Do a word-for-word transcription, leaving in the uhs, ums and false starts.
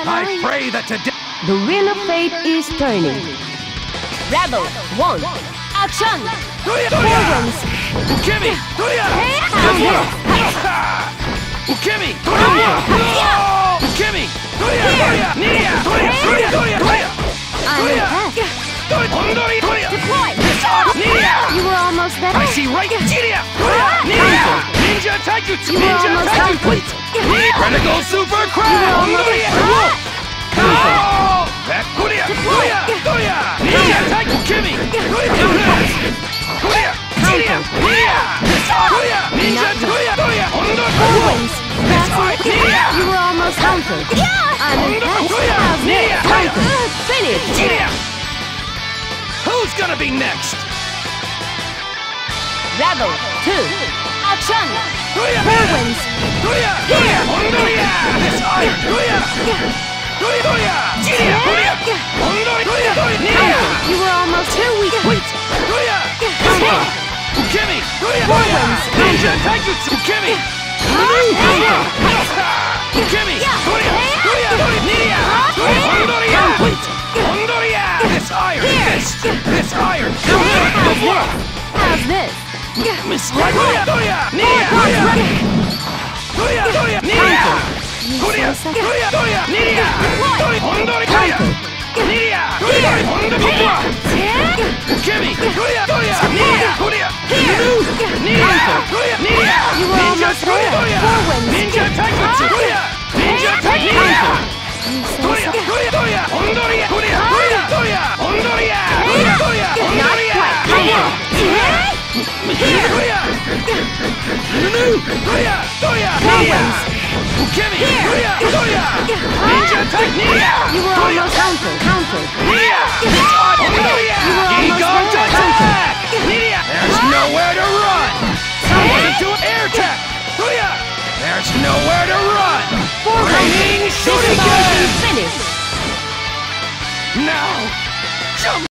I pray that today... The wheel of fate is turning. Rebel, one, action! Forwards! Ukemi! Ukemi! Ukemi! Deploy! You were almost there. I see right! Ninja Taikutsu! Ninja Taikutsu! Critical Super Crab! Back! Ninja Taikutsu! Ninja Forwards! That's it. You were almost countered. I'm impressed. How's this? Counter. Finish! Who's gonna be next? Rebel, two, action! Forwards! This iron! You were almost too weak. Wait! Ukemi! Forwards! Ninja Taikutsu! Ukemi! Ukemi! Wait! This iron! This! This iron! How's this? Miss Nia! You were almost there. Forwards! Ninja Taikutsu! Ninja Taikutsu! You were almost countered. Countered. There's nowhere to run! Someone do an air attack! There's nowhere to run! Raining shoot again! Finish! Now! Jump!